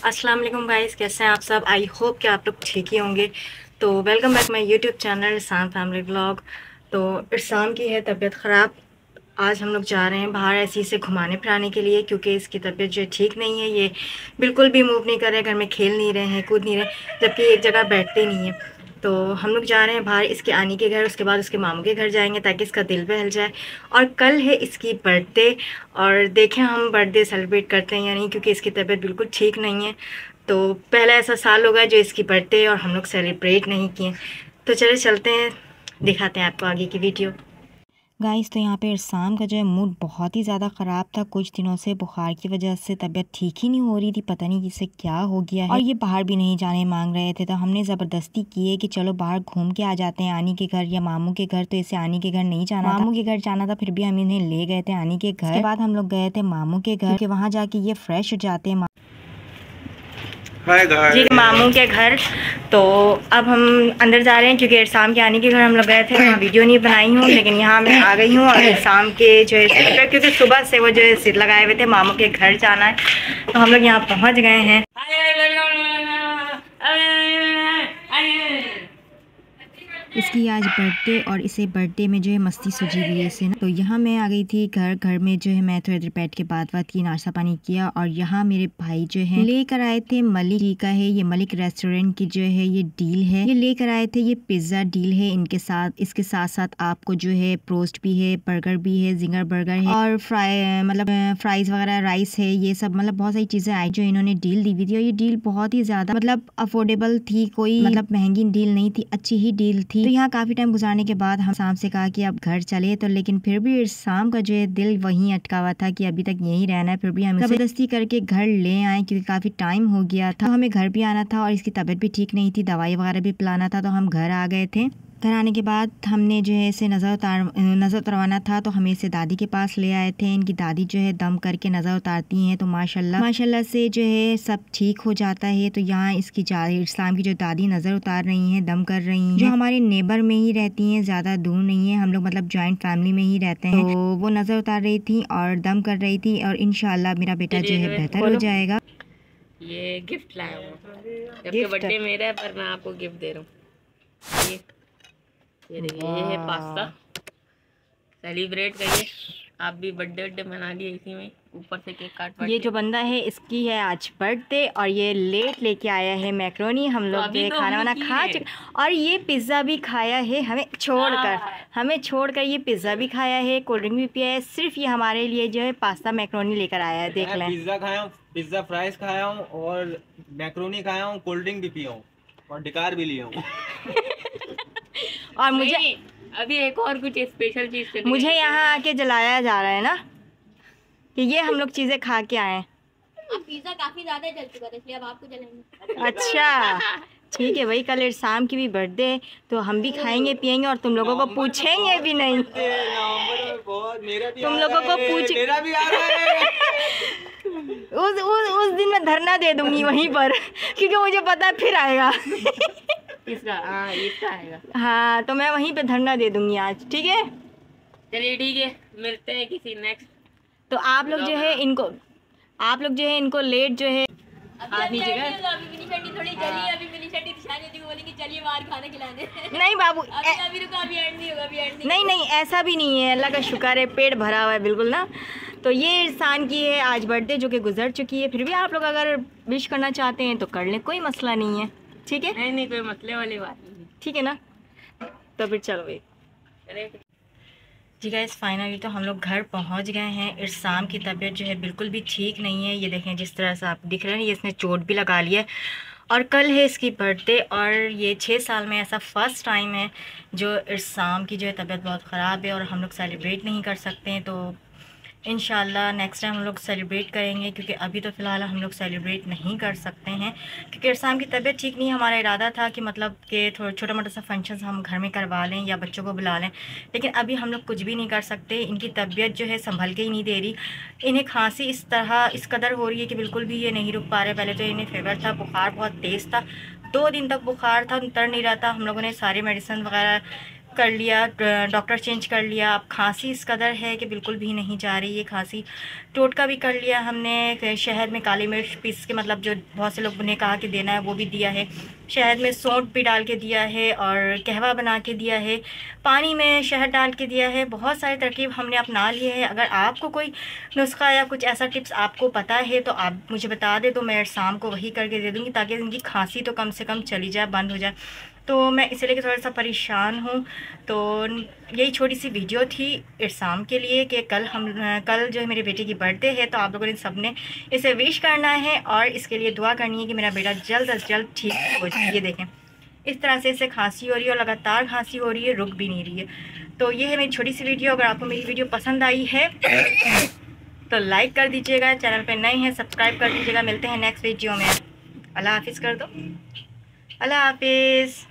अस्सलाम वालेकुम गाइस, कैसे हैं आप सब। आई होप कि आप लोग ठीक ही होंगे। तो welcome back my YouTube channel Irsan family vlog. तो इरसान की है तबीयत ख़राब। आज हम लोग जा रहे हैं बाहर ऐसे ही से घुमाने फिराने के लिए, क्योंकि इसकी तबीयत जो ठीक नहीं है। ये बिल्कुल भी मूव नहीं कर रहे, घर में खेल नहीं रहे हैं, कूद नहीं रहे, जबकि एक जगह बैठते नहीं है। तो हम लोग जा रहे हैं बाहर इसके आने के घर, उसके बाद उसके मामू के घर जाएंगे ताकि इसका दिल बहल जाए। और कल है इसकी बर्थडे, और देखें हम बर्थडे सेलिब्रेट करते हैं या नहीं, क्योंकि इसकी तबीयत बिल्कुल ठीक नहीं है। तो पहला ऐसा साल होगा जो इसकी बर्थडे और हम लोग सेलिब्रेट नहीं किए। तो चले चलते हैं, दिखाते हैं आपको आगे की वीडियो। गाइस, तो यहाँ पे इरसान का जो है मूड बहुत ही ज़्यादा ख़राब था। कुछ दिनों से बुखार की वजह से तबीयत ठीक ही नहीं हो रही थी, पता नहीं इसे क्या हो गया है। और ये बाहर भी नहीं जाने मांग रहे थे, तो हमने ज़बरदस्ती की है कि चलो बाहर घूम के आ जाते हैं आनी के घर या मामू के घर। तो इसे आनी के घर नहीं जाना, मामू के घर जाना था, फिर भी हम इन्हें ले गए थे आनी के घर। उसके बाद हम लोग गए थे मामू के घर, क्योंकि वहाँ जाके ये फ्रेश हो जाते हैं जी मामू के घर। तो अब हम अंदर जा रहे हैं, क्योंकि इरसाम के आने के घर हम लोग गए थे, वहाँ वीडियो नहीं बनाई हूँ, लेकिन यहाँ मैं आ गई हूँ। और इरसाम के जो है क्योंकि सुबह से वो जो है सिर लगाए हुए थे, मामू के घर जाना है, तो हम लोग यहाँ पहुँच गए हैं। इसकी आज बर्थडे, और इसे बर्थडे में जो है मस्ती सूझी हुई है इसे ना। तो यहाँ मैं आ गई थी घर में जो है मैं थोड़ी देर बैठ के बात की, नाश्ता पानी किया। और यहाँ मेरे भाई जो है लेकर आए थे मलिक का है, ये मलिक रेस्टोरेंट की जो है ये डील है, ये लेकर आए थे। ये पिज्ज़ा डील है इनके साथ, इसके साथ साथ आपको जो है प्रोस्ट भी है, बर्गर भी है, जिंगर बर्गर है, और फ्राइज वगैरह, राइस है, ये सब मतलब बहुत सारी चीजें आई जो इन्होंने डील दी हुई थी। और ये डील बहुत ही ज्यादा मतलब अफोर्डेबल थी, कोई मतलब महंगी डील नहीं थी, अच्छी ही डील थी। तो यहाँ काफी टाइम गुजारने के बाद हम शाम से कहा कि अब घर चले, तो लेकिन फिर भी शाम का जो है दिल वहीं अटका हुआ था कि अभी तक यहीं रहना है। फिर भी हम जबरदस्ती करके घर ले आए, क्योंकि काफी टाइम हो गया था, हमें घर भी आना था और इसकी तबीयत भी ठीक नहीं थी, दवाई वगैरह भी पिलाना था। तो हम घर आ गए थे। घर आने के बाद हमने जो है इसे नज़र उतरवाना था, तो हमें इसे दादी के पास ले आए थे। इनकी दादी जो है दम करके नज़र उतारती हैं, तो माशाल्लाह से जो है सब ठीक हो जाता है। तो यहाँ इसकी इस्लाम की जो दादी नज़र उतार रही हैं, दम कर रही हैं, जो हमारे नेबर में ही रहती हैं, ज़्यादा दूर नहीं है, हम लोग मतलब जॉइंट फैमिली में ही रहते हैं। तो वो नज़र उतार रही थी और दम कर रही थी, और इंशाल्लाह मेरा बेटा जो है बेहतर हो जाएगा। ये गिफ्ट लाया हूँ, जबकि बर्थडे मेरा है, पर मैं आपको गिफ्ट दे रहा हूँ। ये देखिए, ये है पास्ता, सेलिब्रेट करिए। आप भी बर्थडे मना लिए इसी में, ऊपर से केक काट। ये जो बंदा है इसकी है आज बर्थडे, और ये लेट लेके आया है मैक्रोनी। हम लोग जो खाना वाना खा चुके, और ये पिज़्ज़ा भी खाया है हमें छोड़कर ये पिज़्ज़ा भी खाया है, कोल्ड ड्रिंक भी पिया है। सिर्फ ये हमारे लिए जो है पास्ता मैक्रोनी लेकर आया है। देख लें, पिज़्ज़ा खाया हूँ, पिज़्ज़ा फ्राइज खाया हूँ, और मैक्रोनी खाया हूँ, कोल्ड ड्रिंक भी पिया हूँ, और डिकार भी लिया हूँ। और मुझे अभी एक और कुछ स्पेशल चीज मुझे यहाँ आके जलाया जा रहा है ना, कि ये हम लोग चीजें खा के आए। अब पिज़्ज़ा काफी ज्यादा जल चुका था, इसलिए अब आपको जलाएंगे। अच्छा ठीक है भाई, कल इरसाम की भी बर्थडे है, तो हम भी खाएंगे पियेंगे, और तुम लोगों को पूछेंगे भी नहीं। तुम लोगों को पूछ मेरा भी आ रहा है। उस दिन मैं धरना दे दूंगी वहीं पर, क्योंकि मुझे पता है फिर आएगा। इसका आएगा। हाँ, तो मैं वहीं पे धरना दे दूंगी आज, ठीक है। चलिए ठीक है, मिलते हैं किसी नेक्स्ट। तो आप लोग जो है इनको लेट जो है नहीं बाबू, नहीं ऐसा भी नहीं है, अल्लाह का शुक्र है, पेट भरा हुआ है बिल्कुल ना। तो ये इरसान की है आज बर्थडे, जो कि गुजर चुकी है। फिर भी आप लोग अगर विश करना चाहते हैं तो कर लें, कोई मसला नहीं है, ठीक है। नहीं कोई मसले वाली बात नहीं, ठीक है ना। तो फिर चलो भाई जी गाइस, फाइनली तो हम लोग घर पहुंच गए हैं। इरसाम की तबीयत जो है बिल्कुल भी ठीक नहीं है, ये देखें जिस तरह से आप दिख रहे हैं, ये इसने चोट भी लगा ली है। और कल है इसकी बर्थडे, और ये 6 साल में ऐसा फ़र्स्ट टाइम है जो इरसाम की जो है तबीयत बहुत ख़राब है, और हम लोग सेलिब्रेट नहीं कर सकते हैं। तो इंशाल्लाह नेक्स्ट टाइम हम लोग सेलिब्रेट करेंगे, क्योंकि अभी तो फ़िलहाल हम लोग सेलिब्रेट नहीं कर सकते हैं, क्योंकि इरसाम की तबीयत ठीक नहीं है। हमारा इरादा था कि मतलब कि थोड़ा छोटा मोटा सा फंक्शन हम घर में करवा लें या बच्चों को बुला लें, लेकिन अभी हम लोग कुछ भी नहीं कर सकते। इनकी तबीयत जो है संभल के ही नहीं दे रही। इन्हें खांसी इस कदर हो रही है कि बिल्कुल भी ये नहीं रुक पा रहे। पहले तो इन्हें फीवर था, बुखार बहुत तेज़ था, 2 दिन तक बुखार था, उतर नहीं रहा था। हम लोगों ने सारी मेडिसिन वगैरह कर लिया, डॉक्टर चेंज कर लिया। अब खांसी इस कदर है कि बिल्कुल भी नहीं जा रही है खांसी। टोटका भी कर लिया हमने, शहद में काली मिर्च पीस के, मतलब जो बहुत से लोगों ने कहा कि देना है वो भी दिया है। शहद में सौंठ भी डाल के दिया है और कहवा बना के दिया है, पानी में शहद डाल के दिया है। बहुत सारे तरकीब हमने अपना लिए हैं। अगर आपको कोई नुस्खा या कुछ ऐसा टिप्स आपको पता है तो आप मुझे बता दे, तो मैं शाम को वही करके दे दूँगी ताकि इनकी खांसी तो कम से कम चली जाए, बंद हो जाए। तो मैं इसे लेकर थोड़ा सा परेशान हूँ। तो यही छोटी सी वीडियो थी इरसाम के लिए कि कल जो है मेरे बेटे की बर्थडे है, तो आप लोगों ने सबने इसे विश करना है और इसके लिए दुआ करनी है कि मेरा बेटा जल्द अज जल्द ठीक हो जाए। ये देखें, इस तरह से इसे खांसी हो रही है और लगातार खांसी हो रही है, रुक भी नहीं रही है। तो ये है मेरी छोटी सी वीडियो। अगर आपको मेरी वीडियो पसंद आई है तो लाइक कर दीजिएगा, चैनल पर नए हैं सब्सक्राइब कर दीजिएगा। मिलते हैं नेक्स्ट वीडियो में। अल्लाह हाफिज़ कर दो। अल्लाह हाफिज़।